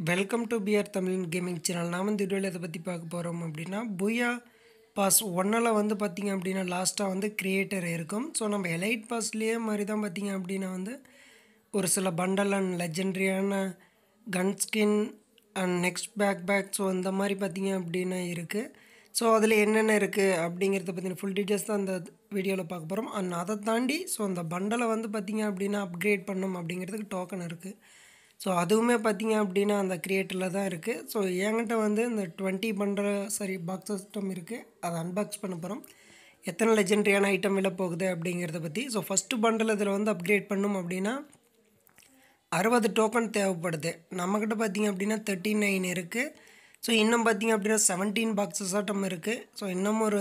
Welcome to PR Tamil gaming channel. நாம் இந்த வீடியோவில் எதை பற்றி பார்க்க போகிறோம் அப்படின்னா, பூயா பாஸ் ஒன்னில் வந்து பார்த்திங்க அப்படின்னா லாஸ்ட்டாக வந்து கிரியேட்டர் இருக்கும். ஸோ நம்ம எலைட் பாஸ்லேயே மாதிரி தான் பார்த்திங்க அப்படின்னா வந்து ஒரு சில பண்டல் அண்ட் லெஜெண்ட்ரியான gun skin and next pack so இந்த மாதிரி பார்த்திங்க அப்படின்னா இருக்குது. ஸோ அதில் என்னென்ன இருக்குது அப்படிங்கிறத பற்றின ஃபுல் டீட்டெயில்ஸ் தான் அந்த வீடியோவில் பார்க்க போகிறோம். அண்ட் அதை தாண்டி ஸோ அந்த பண்டலை வந்து பார்த்திங்க அப்படின்னா அப்கிரேட் பண்ணணும் அப்படிங்கிறதுக்கு டோக்கன் இருக்குது. ஸோ அதுவுமே பார்த்திங்க அப்படின்னா அந்த கிரியேட்டரில் தான் இருக்குது. ஸோ என்கிட்ட வந்து இந்த 20 பண்ணுற பாக்ஸ் சிஸ்டம் இருக்குது. அதை அன்பாக்ஸ் பண்ண போகிறோம். எத்தனை லெஜெண்ட்ரியான ஐட்டம் வெளில போகுது அப்படிங்கிறத பற்றி. ஸோ ஃபஸ்ட்டு பண்டில் இதில் வந்து அப்கிரேட் பண்ணணும் அப்படின்னா 60 டோக்கன் தேவைப்படுது. நம்மக்கிட்ட பார்த்திங்க அப்படின்னா 39 இருக்குது. ஸோ இன்னும் பார்த்திங்க அப்படின்னா 17 பாக்ஸஸ் ஆட்டம் இருக்குது. ஸோ இன்னும் ஒரு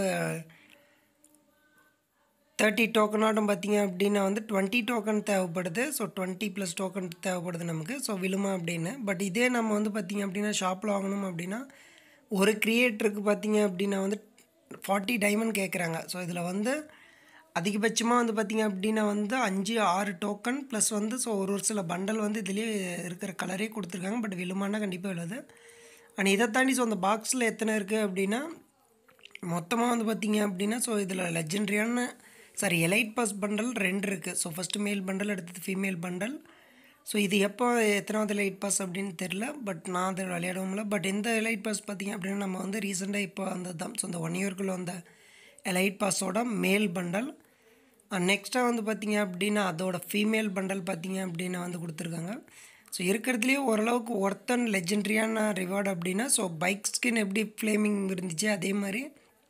30 டோக்கன் ஆட்டம் பார்த்திங்க அப்படின்னா வந்து 20 டோக்கன் தேவைப்படுது. ஸோ 20 + டோக்கன் தேவைப்படுது நமக்கு. ஸோ விழுமா அப்படின்னு. பட் இதே நம்ம வந்து பார்த்திங்க அப்படின்னா ஷாப்பில் வாங்கணும் அப்படின்னா ஒரு கிரியேட்டருக்கு பார்த்திங்க அப்படின்னா வந்து 40 டைமண்ட் கேட்குறாங்க. ஸோ இதில் வந்து அதிகபட்சமாக வந்து பார்த்திங்க அப்படின்னா வந்து 5-6 டோக்கன் ப்ளஸ் வந்து ஸோ ஒரு சில பண்டல் வந்து இதுலேயே இருக்கிற கலரே கொடுத்துருக்காங்க. பட் விழுமானா கண்டிப்பாக விழுது. அண்ட் இதை தாண்டி ஸோ அந்த பாக்ஸில் எத்தனை இருக்குது அப்படின்னா மொத்தமாக வந்து பார்த்திங்க அப்படின்னா ஸோ இதில் லெஜெண்ட்ரியான எலைட் பாஸ் பண்டல் 2 இருக்குது. ஸோ ஃபஸ்ட்டு மேல் பண்டல், அடுத்தது ஃபீமேல் பண்டல். ஸோ இது எப்போ எத்தனாவது எலைட் பாஸ் அப்படின்னு தெரில. பட் நான் அதை விளையாடவும்ல. பட் இந்த எலைட் பாஸ் பார்த்திங்க அப்படின்னா நம்ம வந்து ரீசெண்டாக இப்போ வந்தது தான். ஸோ இந்த 1 இயர்க்குள்ளே வந்த எலைட் பாஸோட மேல் பண்டல். நெக்ஸ்ட்டாக வந்து பார்த்திங்க அப்படின்னா அதோட ஃபீமேல் பண்டல் பார்த்திங்க அப்படின்னா வந்து கொடுத்துருக்காங்க. ஸோ இருக்கிறதுலேயே ஓரளவுக்கு ஒர்த்தன் லெஜெண்ட்ரியான ரிவார்டு அப்படின்னா ஸோ பைக் ஸ்கின் எப்படி ஃப்ளேமிங் இருந்துச்சு அதே மாதிரி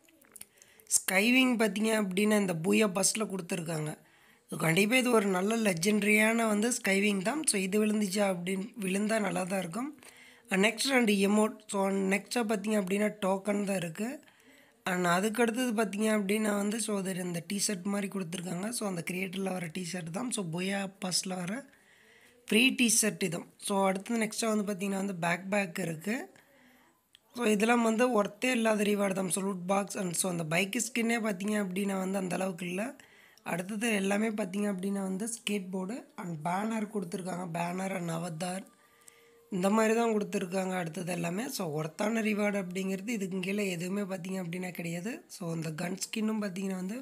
ஸ்கைவிங் பார்த்திங்க அப்படின்னா இந்த பூயா பஸ்ஸில் கொடுத்துருக்காங்க. ஸோ கண்டிப்பாக இது ஒரு நல்ல லெஜெண்ட்ரியான வந்து ஸ்கைவிங் தான். ஸோ இது விழுந்துச்சா அப்படின்னு விழுந்தால் நல்லா தான் இருக்கும். Next 2 emote. ஸோ நெக்ஸ்ட்டாக பார்த்திங்க அப்படின்னா டோக்கன் தான் இருக்குது. அண்ட் அதுக்கடுத்தது பார்த்திங்க அப்படின்னா வந்து ஸோ அது இந்த டிஷர்ட் மாதிரி கொடுத்துருக்காங்க. ஸோ அந்த கிரியேட்டரில் வர டிஷர்ட் தான். ஸோ பூயா பஸ்ஸில் வர ஃப்ரீ டிஷர்ட் இதுவும். ஸோ அடுத்தது நெக்ஸ்ட்டாக வந்து பார்த்திங்கன்னா வந்து பேக் இருக்குது. ஸோ இதெல்லாம் வந்து ஒர்த்தே இல்லாத ரிவார்டு தான். So loot box and so அந்த பைக்கு ஸ்கின்னே பார்த்திங்க அப்படின்னா வந்து அந்தளவுக்கு இல்லை. அடுத்தது எல்லாமே பார்த்திங்க அப்படின்னா வந்து ஸ்கேட் போர்டு அண்ட் பேனர் கொடுத்துருக்காங்க. பேனர் அண்ட் அவதார் இந்த மாதிரி தான் கொடுத்துருக்காங்க அடுத்தது எல்லாமே. ஸோ ஒர்த்தான ரிவார்டு அப்படிங்கிறது இதுக்கு கீழே எதுவுமே பார்த்திங்க அப்படின்னா கிடையாது. ஸோ அந்த கன் ஸ்கின்னும் பார்த்திங்கன்னா வந்து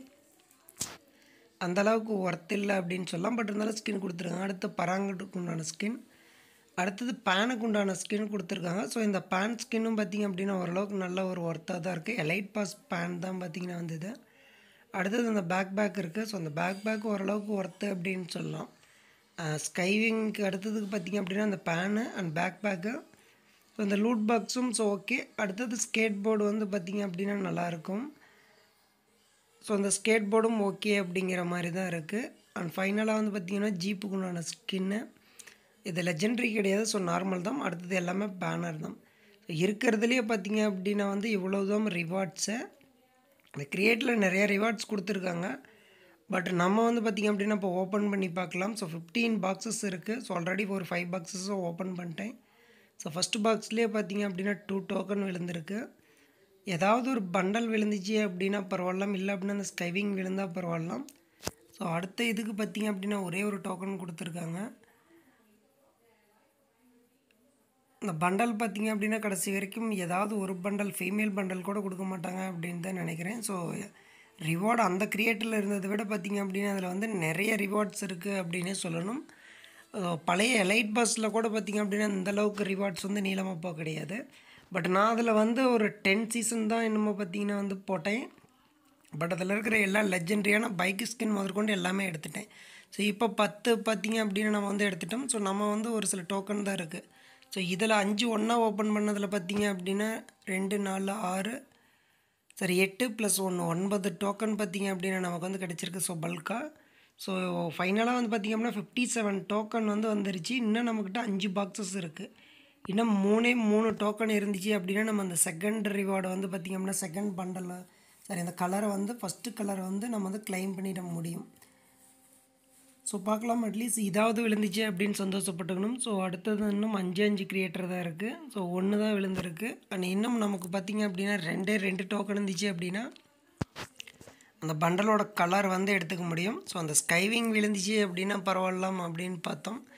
அந்தளவுக்கு ஒர்த் இல்லை அப்படின்னு சொல்லலாம். பட் இருந்தாலும் ஸ்கின் கொடுத்துருக்காங்க. அடுத்து பராங்கட்டுக்கு உண்டான ஸ்கின், அடுத்தது பேனுக்கு உண்டான ஸ்கின் கொடுத்துருக்காங்க. ஸோ இந்த பேன் ஸ்கின்னும் பார்த்திங்க அப்படின்னா ஓரளவுக்கு நல்ல ஒரு ஒர்த்தாக தான் இருக்குது. எலைட் பாஸ் பேன் தான் பார்த்திங்கன்னா வந்தது. அடுத்தது அந்த பேக் இருக்குது. ஸோ அந்த பேக் ஓரளவுக்கு ஒர்த்து அப்படின்னு சொல்லலாம். ஸ்கைவிங்க்கு அடுத்ததுக்கு பார்த்திங்க அப்படின்னா அந்த பேனு அண்ட் பேக்கு. ஸோ இந்த லூட் பாக்ஸும் ஸோ ஓகே. அடுத்தது ஸ்கேட் போர்டு வந்து பார்த்திங்க அப்படின்னா நல்லாயிருக்கும். ஸோ அந்த ஸ்கேட் போர்டும் ஓகே அப்படிங்கிற மாதிரி தான் இருக்குது. அண்ட் ஃபைனலாக வந்து பார்த்திங்கன்னா ஜீப்புக்கு உண்டான ஸ்கின்னு. இது லெஜெண்ட்ரி கிடையாது. ஸோ நார்மல் தான். அடுத்தது எல்லாமே பேனர் தான். ஸோ இருக்கிறதுலேயே பார்த்திங்க அப்படின்னா வந்து இவ்வளோ தான் ரிவார்ட்ஸு. இந்த கிரியேட்டில் நிறைய ரிவார்ட்ஸ் கொடுத்துருக்காங்க. பட் நம்ம வந்து பார்த்திங்க அப்படின்னா இப்போ ஓப்பன் பண்ணி பார்க்கலாம். ஸோ 15 பாக்ஸஸ் இருக்குது. ஸோ ஆல்ரெடி ஒரு 5 பாக்ஸஸும் ஓப்பன் பண்ணிட்டேன். ஸோ ஃபஸ்ட்டு பாக்ஸ்லேயே பார்த்திங்க அப்படின்னா 2 டோக்கன் விழுந்திருக்கு. ஏதாவது ஒரு பண்டல் விழுந்துச்சு அப்படின்னா பரவாயில்ல, இல்லை அப்படின்னா அந்த ஸ்கைவிங் விழுந்தால் பரவாயில்ல. ஸோ அடுத்த இதுக்கு பார்த்திங்க அப்படின்னா ஒரே ஒரு டோக்கன் கொடுத்துருக்காங்க. இந்த பண்டல் பார்த்திங்க அப்படின்னா கடைசி வரைக்கும் ஏதாவது ஒரு பண்டல் ஃபீமேல் பண்டல் கூட கொடுக்க மாட்டாங்க அப்படின்னு தான் நினைக்கிறேன். ஸோ ரிவார்டு அந்த கிரியேட்டரில் இருந்ததை விட பார்த்திங்க அப்படின்னா அதில் வந்து நிறைய ரிவார்ட்ஸ் இருக்குது அப்படின்னே சொல்லணும். பழைய எலைட் பாஸில் கூட பார்த்திங்க அப்படின்னா இந்தளவுக்கு ரிவார்ட்ஸ் வந்து நீளமாக போக கிடையாது. பட் நான் அதில் வந்து ஒரு 10 சீசன் தான் என்னமோ பார்த்திங்கன்னா வந்து போட்டேன். பட் அதில் இருக்கிற எல்லா லெஜெண்ட்ரியான பைக் ஸ்கின் முதற்கொண்டு எல்லாமே எடுத்துட்டேன். ஸோ இப்போ 10 பார்த்திங்க அப்படின்னா நம்ம வந்து எடுத்துட்டோம். ஸோ நம்ம வந்து ஒரு சில டோக்கன் தான் இருக்குது. ஸோ இதில் 5 ஒன்றா ஓப்பன் பண்ணதில் பார்த்திங்க அப்படின்னா 2, 4, 6 8 + 1 9 டோக்கன் பார்த்திங்க அப்படின்னா நமக்கு வந்து கிடச்சிருக்கு. ஸோ பல்காக. ஸோ ஃபைனலாக வந்து பார்த்திங்க அப்படின்னா 57 டோக்கன் வந்து வந்துருச்சு. இன்னும் நம்மக்கிட்ட 5 பாக்ஸஸ் இருக்குது. இன்னும் 3 டோக்கன் இருந்துச்சு அப்படின்னா நம்ம அந்த செகண்ட் ரிவார்டை வந்து பார்த்திங்க அப்படின்னா செகண்ட் பண்டலில் அந்த கலரை வந்து ஃபஸ்ட்டு கலரை வந்து நம்ம வந்து கிளைம் பண்ணிட முடியும். ஸோ பார்க்கலாம். அட்லீஸ்ட் இதாவது விழுந்துச்சு அப்படின்னு சந்தோஷப்பட்டுக்கணும். ஸோ அடுத்தது இன்னும் 5 கிரியேட்டர் தான் இருக்குது. ஸோ 1 தான் விழுந்திருக்கு. அண்ட் இன்னும் நமக்கு பார்த்திங்க அப்படின்னா 2 டோக்கன் இருந்துச்சு அப்படின்னா அந்த பண்டலோட கலர் வந்து எடுத்துக்க முடியும். ஸோ அந்த ஸ்கைவிங் விழுந்துச்சு அப்படின்னா பரவாயில்லாம் அப்படின்னு பார்த்தோம்.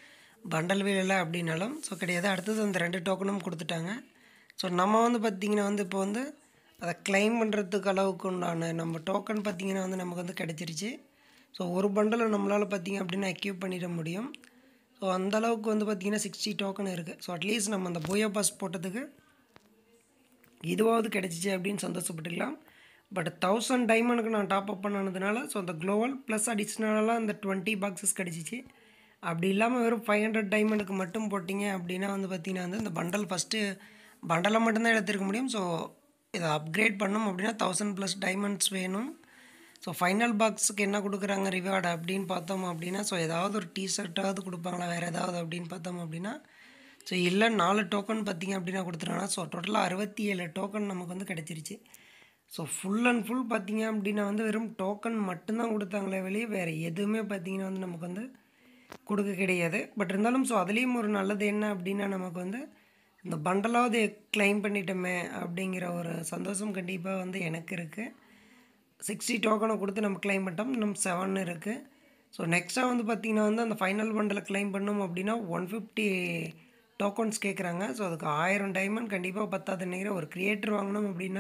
பண்டல் வீல் இல்லை அப்படின்னாலும் ஸோ கிடையாது. அடுத்தது அந்த 2 டோக்கனும் கொடுத்துட்டாங்க. ஸோ நம்ம வந்து பார்த்திங்கன்னா வந்து இப்போ வந்து அதை கிளைம் பண்ணுறதுக்கு அளவுக்கு உண்டான நம்ம டோக்கன் பார்த்திங்கன்னா வந்து நமக்கு வந்து கிடச்சிருச்சு. ஸோ ஒரு பண்டலை நம்மளால் பார்த்திங்க அப்படின்னா அக்யூப் பண்ணிட முடியும். ஸோ அந்தளவுக்கு வந்து பார்த்திங்கன்னா 60 டோக்கன் இருக்குது. ஸோ அட்லீஸ்ட் நம்ம அந்த பூயா பாஸ் போட்டதுக்கு இதுவாவது கிடச்சிச்சு அப்படின்னு சந்தோஷப்பட்டுக்கலாம். பட் 1000 டைமண்டுக்கு நான் டாப் அப் பண்ணதுனால ஸோ அந்த க்ளோவல் ப்ளஸ் அடிஷ்னலாக அந்த 20 பாக்ஸஸ் கிடச்சிச்சு. அப்படி இல்லாமல் வெறும் 500 டைமண்டுக்கு மட்டும் போட்டிங்க அப்படின்னா வந்து பார்த்திங்கன்னா வந்து இந்த பண்டல் ஃபஸ்ட்டு பண்டலை மட்டும்தான் எடுத்துருக்க முடியும். ஸோ இதை அப்கிரேட் பண்ணணும் அப்படின்னா 1000+ டைமண்ட்ஸ் வேணும். ஸோ ஃபைனல் பாக்ஸுக்கு என்ன கொடுக்குறாங்க ரிவார்டு அப்படின்னு பார்த்தோம் அப்படின்னா ஸோ ஏதாவது ஒரு டிஷர்ட்டாவது கொடுப்பாங்களா வேறு ஏதாவது அப்படின்னு பார்த்தோம் அப்படின்னா ஸோ இல்லை 4 டோக்கன் பார்த்திங்க அப்படின்னா கொடுத்துருவாங்க. ஸோ டோட்டலாக 67 டோக்கன் நமக்கு வந்து கிடச்சிருச்சு. ஸோ ஃபுல் அண்ட் ஃபுல் பார்த்திங்க அப்படின்னா வந்து வெறும் டோக்கன் மட்டும்தான் கொடுத்தாங்களே வெளியே வேறு எதுவுமே பார்த்திங்கன்னா வந்து நமக்கு வந்து கொடுக்க கிடையாது. பட் இருந்தாலும் ஸோ அதுலேயும் ஒரு நல்லது என்ன அப்படின்னா நமக்கு வந்து இந்த பண்டலாவது கிளைம் பண்ணிட்டோமே அப்படிங்கிற ஒரு சந்தோஷம் கண்டிப்பாக வந்து எனக்கு இருக்குது. 60 டோக்கனை கொடுத்து நம்ம கிளைம் பண்ணிட்டோம். இன்னும் 7 இருக்குது. ஸோ நெக்ஸ்ட்டாக வந்து பார்த்திங்கன்னா வந்து அந்த ஃபைனல் பண்டலை கிளைம் பண்ணோம் அப்படின்னா 150 டோக்கன்ஸ் கேட்குறாங்க. ஸோ அதுக்கு 1000 டைமண்ட் கண்டிப்பாக பத்தாது நினைக்கிறேன். ஒரு கிரியேட்டர் வாங்கணும் அப்படின்னா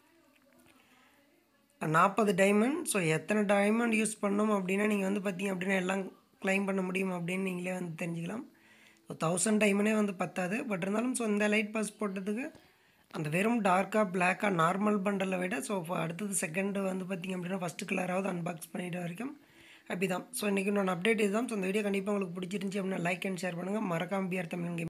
40 டைமண்ட். ஸோ எத்தனை டைமண்ட் யூஸ் பண்ணோம் அப்படின்னா நீங்கள் வந்து பார்த்திங்க அப்படின்னா எல்லாம் கிளைம் பண்ண முடியும் அப்படின்னு நீங்களே வந்து தெரிஞ்சுக்கலாம். ஸோ 1000 டைமண்டே வந்து பத்தாது. பட் இருந்தாலும் ஸோ இந்த லைட் பாஸ் போட்டதுக்கு அந்த வெறும் டார்க்காக பிளாக்காக நார்மல் பண்டலை விட ஸோ அடுத்தது செகண்டு வந்து பார்த்திங்க அப்படின்னா ஃபஸ்ட்டு கலராவது அன்பாக்ஸ் பண்ணிட்டு வரைக்கும் ஹாப்பி தான். ஸோ இன்றைக்கி நான் அப்டேட் இதுதான். ஸோ இந்த வீடியோ கண்டிப்பாக உங்களுக்கு பிடிச்சிருந்துச்சி அப்படின்னா லைக் அண்ட் ஷேர் பண்ணுங்கள். மறக்காம பிஆர் தமிழ் கேம்